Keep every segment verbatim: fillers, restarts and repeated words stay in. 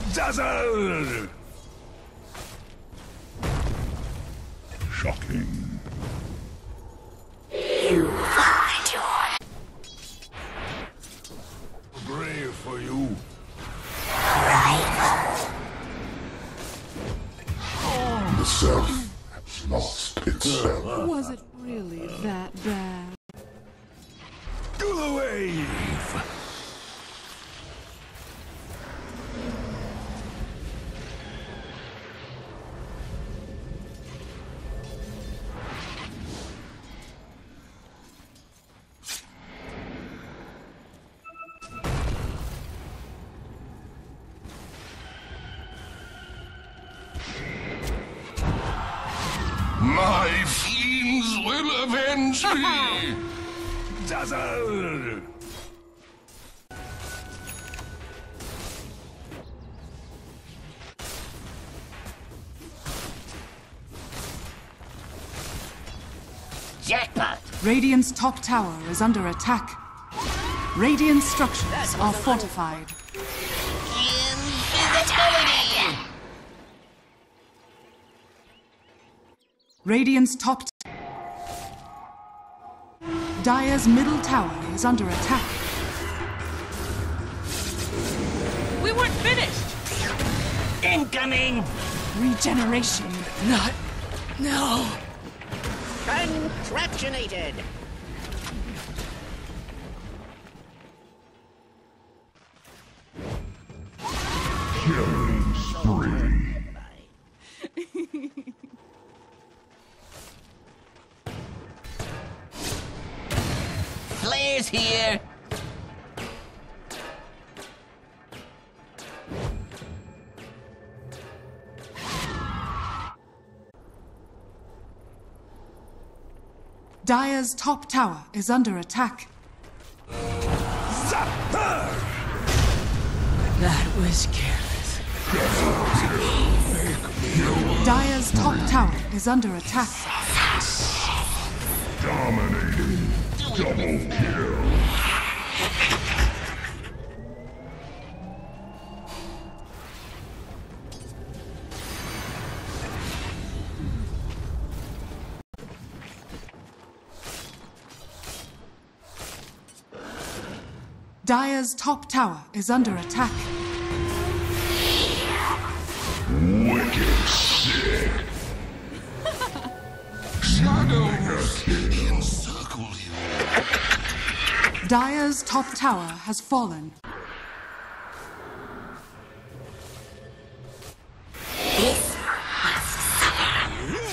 Dazzle! Shocking. You find your Brave for you. rival. The self has lost itself. Was it really that bad? To the wave! My fiends will avenge me! Dazzle! Jackpot. Radiant's top tower is under attack. Radiant structures are fortified. Invisibility. Radiant's top t- Dire's middle tower is under attack. We weren't finished! Incoming. Regeneration. Not... no. Contraptionated. Killing spree. Flares here. Dire's top tower is under attack. That was careless. Dire's top tower is under attack. Dominating. Double kill. Dire's top tower is under attack. Wicked sick. Shadows encircle you. Dire's top tower has fallen. This must suffer.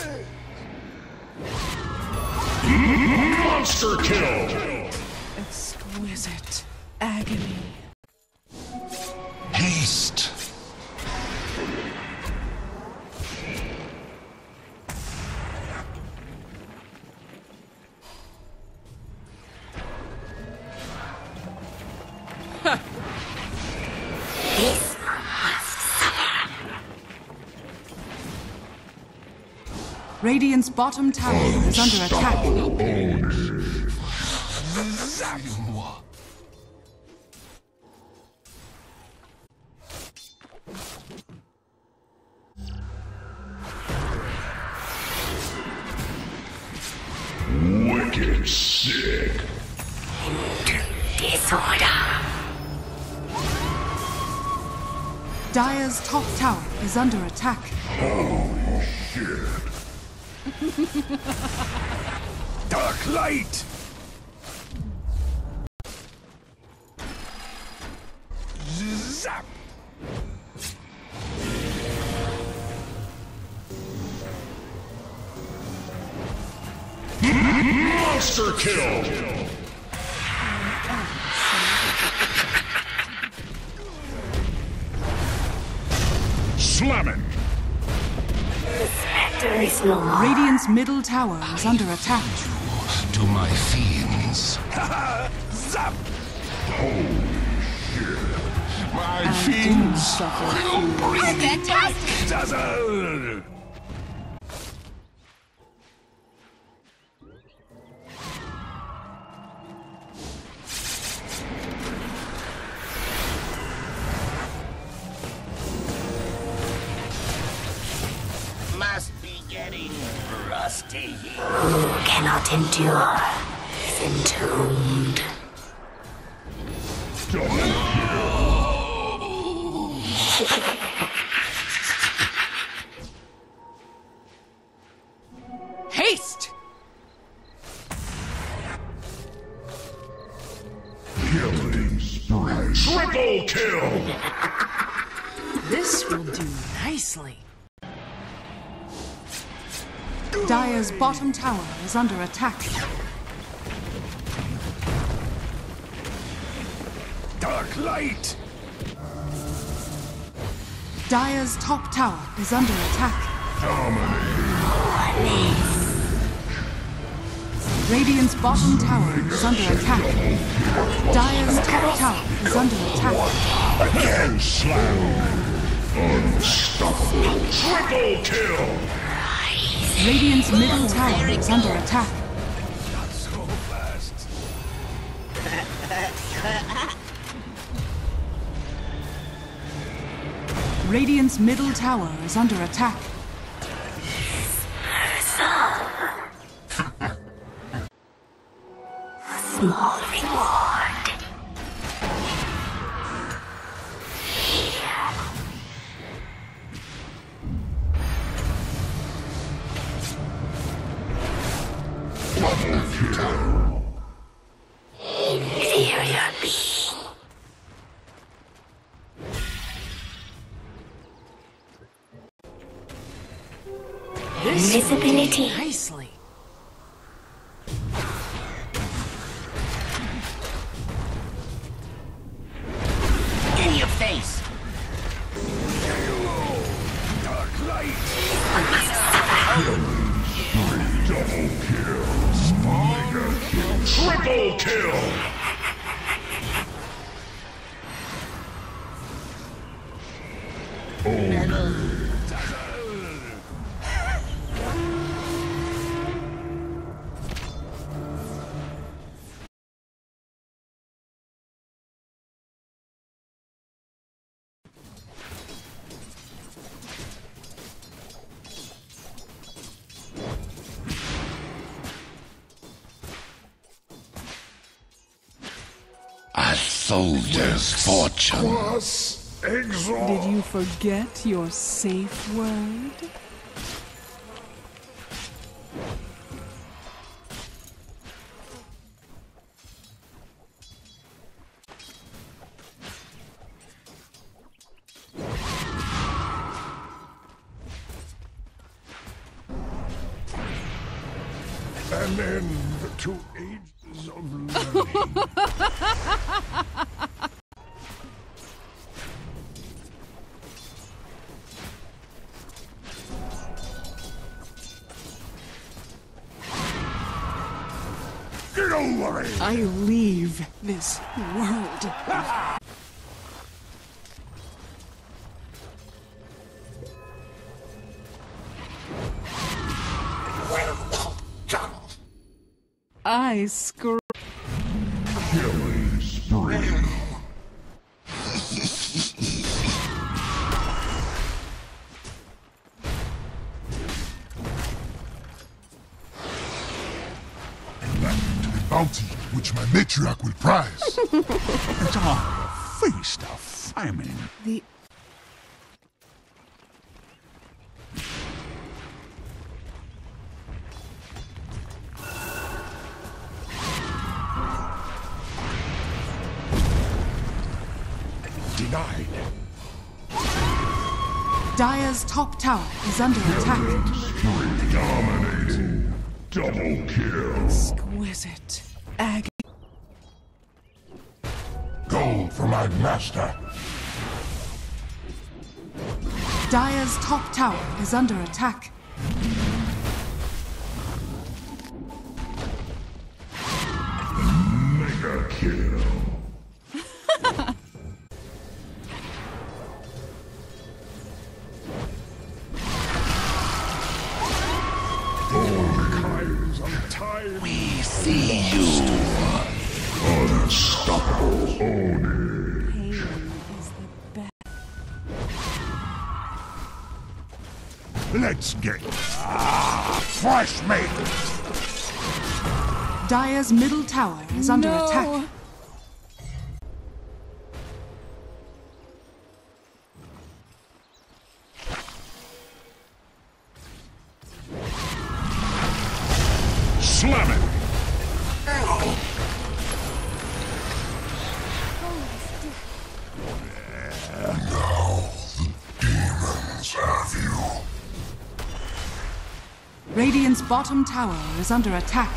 Monster kill. Exquisite agony. Haste. This must suffer. Radiant's bottom tower is under attack. Wicked sick. Disorder. Dire's top tower is under attack. Holy shit. Dark light. Zap. Monster kill. Slamming. The specter is no more. Radiant's middle tower is under attack. To my fiends. Zap. Holy shit. My fiends will bring Fantastic. dazzle. Who cannot endure is entombed. Haste! Killing spree. Triple kill! This will do nicely. Dire's bottom tower is under attack. Dark light! Dire's top tower is under attack. Radiant's bottom tower is under attack. Dire's top tower is under attack. Again slam! Unstoppable! Triple kill! Radiant's middle tower is under attack. Not so fast. Radiant's middle tower is under attack. Small reward. Double kill! Inferior being. This Invisibility. nicely. In your face. Dark light! One must suffer. Double kill! Mega kill! Triple kill! A soldier's fortune. Plus exhaust! Did you forget your safe word? An end to ages of learning. Get over it! I leave this world. I scream. Killing spree. Back to the bounty which my matriarch will prize. It's our feast of famine. The Denied. Dire's top tower is under attack. Spree dominating. Double kill. exquisite agony. Gold for my master. Dire's top tower is under attack. Mega kill. All kinds of time. We see you. Unstoppable Oni. Pain is the best. Let's get. Ah! fresh meat! Dire's middle tower is under No. attack. Slam it! Now the demons have you. Radiant's bottom tower is under attack.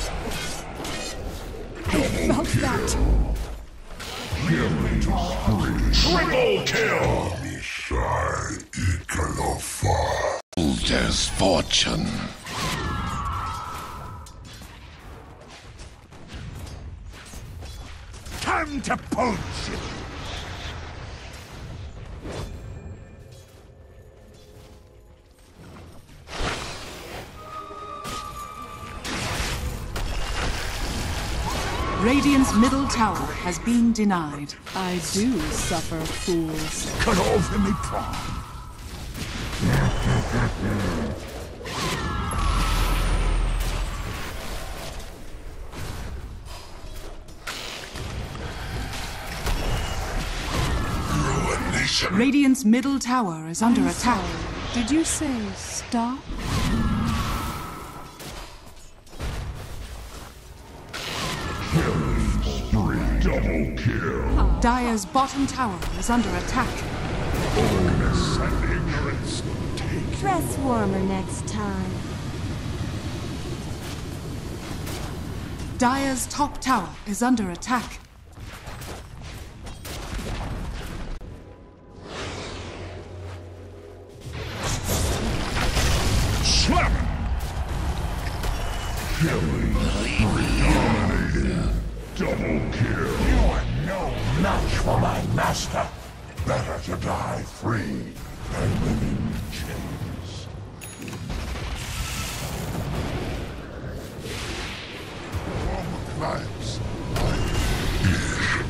Felt that. Triple kill! Mishai Ikalofa. Soldier's fortune. Time to punch it! Radiant's middle tower has been denied. I do suffer fools. Cut off in the prom. Radiant's middle tower is under attack. Did you say stop? Double kill. Dire's bottom tower is under attack. Boldness and ignorance take. Dress warmer next time. Dire's top tower is under attack. Slam it! Killing. Dominating. Double kill. You are no match for my master. Better to die free than live in chains. Former lives. Is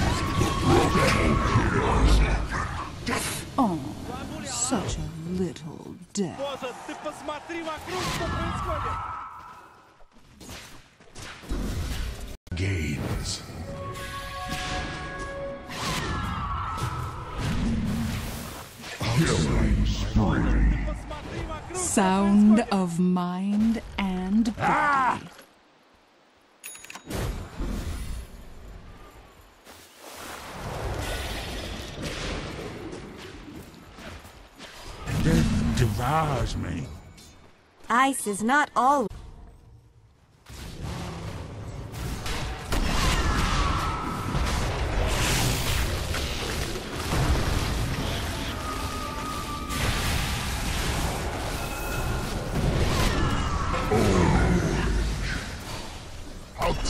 of the broken. Oh, such a little death. Ты посмотри вокруг, что происходит! Games. Killing spree. Sound of mind and body. Death devours me. Ice is not all. How to...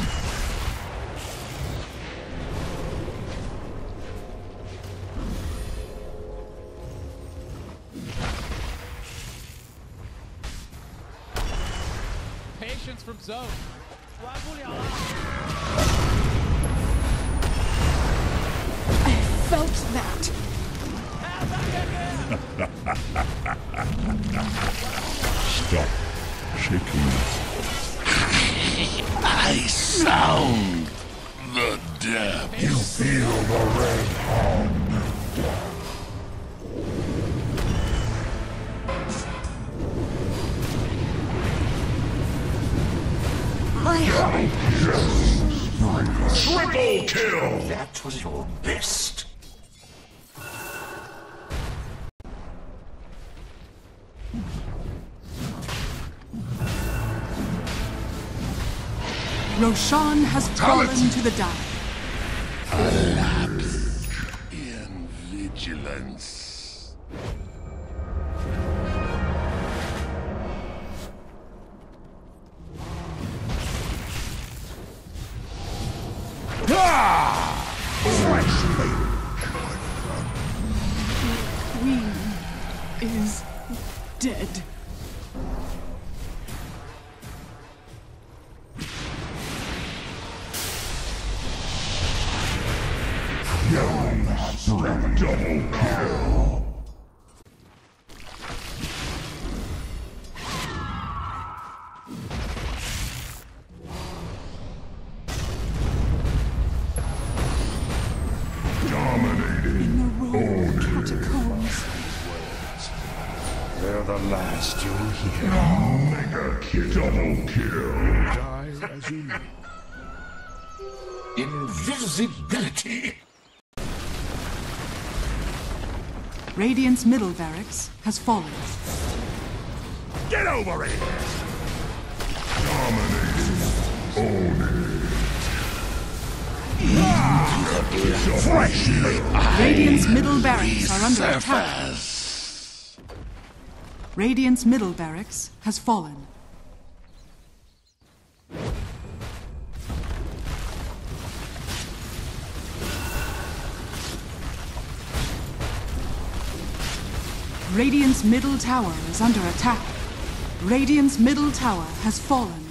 Patience from zone. Felt that. Stop shaking. I sound the depth. You feel the red hand of death. My heart. Triple kill! That was your best. Roshan has fallen to the die. Lapse in vigilance. Ah! Fresh meat. Queen is dead. Double kill. In the Roman catacombs. They're the last you'll hear. Mega kill. Double kill. Die as you know. Invisibility. Radiant's middle barracks has fallen. Get over it! Dominating. Own it. Fresh! Radiant's middle barracks are under attack. Surface. Radiant's middle barracks has fallen. Radiant's middle tower is under attack. Radiant's middle tower has fallen.